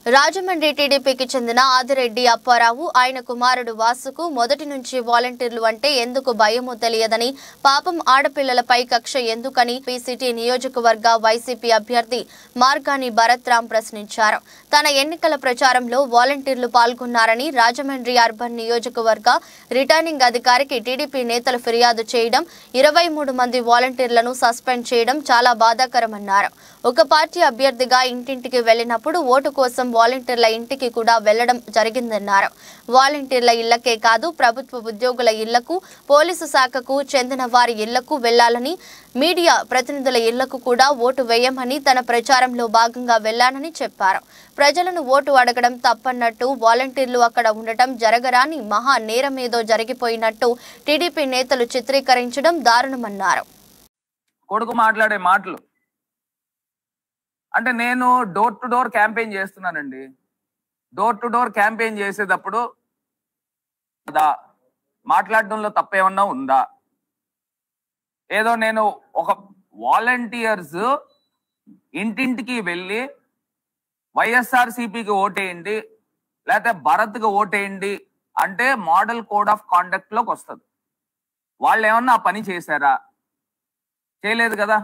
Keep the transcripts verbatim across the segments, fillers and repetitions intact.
రాజమండ్రి టీడీపీకి చెందిన ఆదిరెడ్డి అప్పారావు ఆయన కుమారుడు వాసుకు మొదటి నుంచి వాలంటీర్లు అంటే ఎందుకు భయమో తెలియదని, పాపం ఆడపిల్లలపై కక్ష ఎందుకని పీసీటీ నియోజకవర్గ వైసీపీ అభ్యర్థి మార్గాని భరత్ రామ్ ప్రశ్నించారు. తన ఎన్నికల ప్రచారంలో వాలంటీర్లు పాల్గొన్నారని, రాజమండ్రి అర్బన్ నియోజకవర్గ రిటర్నింగ్ అధికారికి టీడీపీ నేతలు ఫిర్యాదు చేయడం, ఇరవై మూడు మంది వాలంటీర్లను సస్పెండ్ చేయడం చాలా బాధాకరమన్నారు. ఒక పార్టీ అభ్యర్థిగా ఇంటింటికి వెళ్లినప్పుడు ఓటు కోసం వాలంటీర్ల ఇంటికి కూడా వెళ్లడం జరిగిందన్నారు. వాలంటీర్ల ఇళ్లకే కాదు, ప్రభుత్వ ఉద్యోగుల ఇళ్లకు, పోలీసు శాఖకు చెందిన వారి ఇళ్లకు వెళ్లాలని, మీడియా ప్రతినిధుల ఇళ్లకు కూడా ఓటు వేయమని తన ప్రచారంలో భాగంగా వెళ్లానని చెప్పారు. ప్రజలను ఓటు అడగడం తప్పన్నట్టు వాలంటీర్లు అక్కడ ఉండటం జరగరాని మహా నేరమేదో జరిగిపోయినట్టు టీడీపీ నేతలు చిత్రీకరించడం దారుణమన్నారు. కొడుకు మాట్లాడే మాటలు అంటే నేను డోర్ టు డోర్ క్యాంపెయిన్ చేస్తున్నానండి. డోర్ టు డోర్ క్యాంపెయిన్ చేసేటప్పుడు మాట్లాడడంలో తప్పేమన్నా ఉందా? ఏదో నేను ఒక వాలంటీర్స్ ఇంటింటికి వెళ్ళి వైఎస్ఆర్ సిపికి ఓటేయండి లేకపోతే భరత్కి ఓటేయండి అంటే మోడల్ కోడ్ ఆఫ్ కాండక్ట్ లోకి వస్తుంది. వాళ్ళు ఏమన్నా ఆ పని చేశారా? చేయలేదు కదా.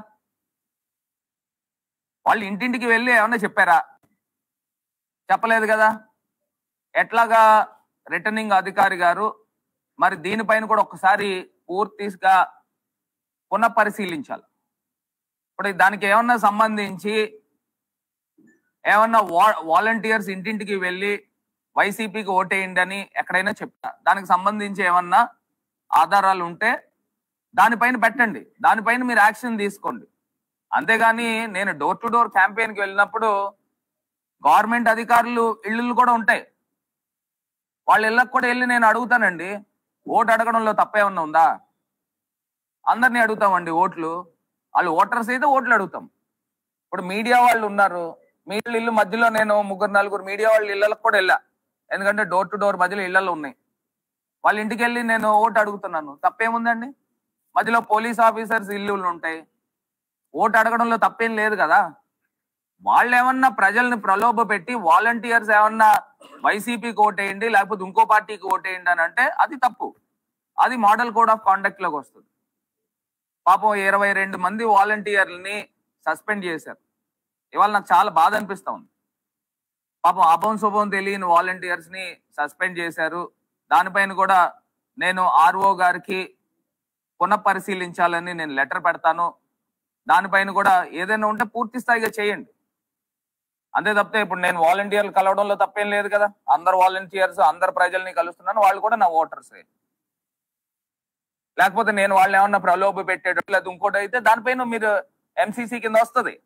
వాళ్ళు ఇంటింటికి వెళ్ళి ఏమన్నా చెప్పారా? చెప్పలేదు కదా. ఎట్లాగా రిటర్నింగ్ అధికారి గారు మరి దీనిపైన కూడా ఒకసారి పూర్తిగా పునఃపరిశీలించాలి. ఇప్పుడు దానికి ఏమన్నా సంబంధించి ఏమన్నా వా వాలంటీర్స్ ఇంటింటికి వెళ్ళి వైసీపీకి ఓటేయండి అని ఎక్కడైనా చెప్తా, దానికి సంబంధించి ఏమన్నా ఆధారాలు ఉంటే దానిపైన పెట్టండి, దానిపైన మీరు యాక్షన్ తీసుకోండి. అంతేగాని నేను డోర్ టు డోర్ క్యాంపెయిన్కి వెళ్ళినప్పుడు గవర్నమెంట్ అధికారులు ఇళ్ళు కూడా ఉంటాయి, వాళ్ళ ఇళ్ళకి కూడా వెళ్ళి నేను అడుగుతానండి. ఓటు అడగడంలో తప్పేమన్నా ఉందా? అందరినీ అడుగుతామండి ఓట్లు. వాళ్ళు ఓటర్స్ అయితే ఓట్లు అడుగుతాం. ఇప్పుడు మీడియా వాళ్ళు ఉన్నారు, మీడియా ఇల్లు మధ్యలో నేను ముగ్గురు నలుగురు మీడియా వాళ్ళ ఇళ్ళకి కూడా వెళ్ళా, ఎందుకంటే డోర్ టు డోర్ మధ్యలో ఇళ్లలో ఉన్నాయి. వాళ్ళ ఇంటికి వెళ్ళి నేను ఓటు అడుగుతున్నాను, తప్పేముందండి? మధ్యలో పోలీస్ ఆఫీసర్స్ ఇల్లు ఉంటాయి, ఓటు అడగడంలో తప్పేం లేదు కదా. వాళ్ళు ఏమన్నా ప్రజల్ని ప్రలోభ పెట్టి వాలంటీర్స్ ఏమన్నా వైసీపీకి ఓటేయండి లేకపోతే ఇంకో పార్టీకి ఓటేయండి అని అంటే అది తప్పు. అది మోడల్ కోడ్ ఆఫ్ కాండక్ట్ లోకి వస్తుంది. పాపం ఇరవై రెండు మంది వాలంటీర్లని సస్పెండ్ చేశారు. ఇవాళ నాకు చాలా బాధ అనిపిస్తా ఉంది. పాపం అభం శుభం తెలియని వాలంటీర్స్ ని సస్పెండ్ చేశారు. దానిపైన కూడా నేను ఆర్ఓ గారికి పునఃపరిశీలించాలని నేను లెటర్ పెడతాను. దానిపైన కూడా ఏదైనా ఉంటే పూర్తి స్థాయిగా చేయండి. అంతే తప్పితే ఇప్పుడు నేను వాలంటీర్లు కలవడంలో తప్పేం లేదు కదా. అందరు వాలంటీర్స్ అందరు ప్రజల్ని కలుస్తున్నాను, వాళ్ళు కూడా నా ఓటర్సే. లేకపోతే నేను వాళ్ళు ఏమన్నా ప్రలోభ పెట్టేటట్టు లేదా ఇంకోటి అయితే దానిపైన మీరు ఎంసీసీ కింద వస్తుంది.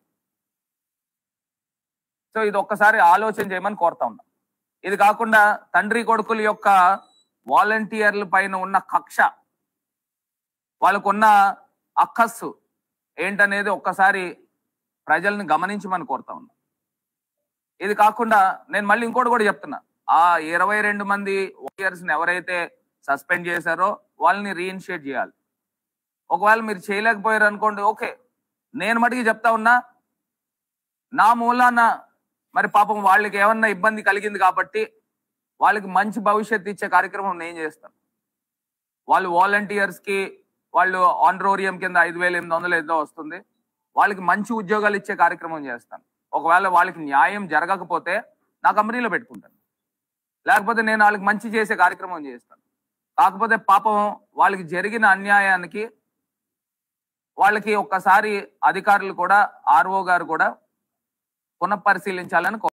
సో ఇది ఒక్కసారి ఆలోచన చేయమని కోరుతా ఉన్నా. ఇది కాకుండా తండ్రి కొడుకుల యొక్క వాలంటీర్ల పైన ఉన్న కక్ష, వాళ్ళకున్న అక్కస్సు ఏంటనేది ఒక్కసారి ప్రజల్ని గమనించమని కోరుతా ఉన్నా. ఇది కాకుండా నేను మళ్ళీ ఇంకోటి కూడా చెప్తున్నా, ఆ ఇరవై రెండు మంది వాలంటీర్స్ని ఎవరైతే సస్పెండ్ చేశారో వాళ్ళని రీఇనిషియేట్ చేయాలి. ఒకవేళ మీరు చేయలేకపోయారు అనుకోండి, ఓకే, నేను మటుకు చెప్తా ఉన్నా, నా మూలాన మరి పాపం వాళ్ళకి ఏమన్నా ఇబ్బంది కలిగింది కాబట్టి వాళ్ళకి మంచి భవిష్యత్తు ఇచ్చే కార్యక్రమం నేను చేస్తాను. వాళ్ళు వాలంటీర్స్కి వాళ్ళు ఆనరోరియం కింద ఐదు వేల ఎనిమిది వందలు ఏదో వస్తుంది, వాళ్ళకి మంచి ఉద్యోగాలు ఇచ్చే కార్యక్రమం చేస్తాను. ఒకవేళ వాళ్ళకి న్యాయం జరగకపోతే నా కంపెనీలో పెట్టుకుంటాను, లేకపోతే నేను వాళ్ళకి మంచి చేసే కార్యక్రమం చేస్తాను. కాకపోతే పాపం వాళ్ళకి జరిగిన అన్యాయానికి వాళ్ళకి ఒక్కసారి అధికారులు కూడా ఆర్ఓ గారు కూడా పునఃపరిశీలించాలని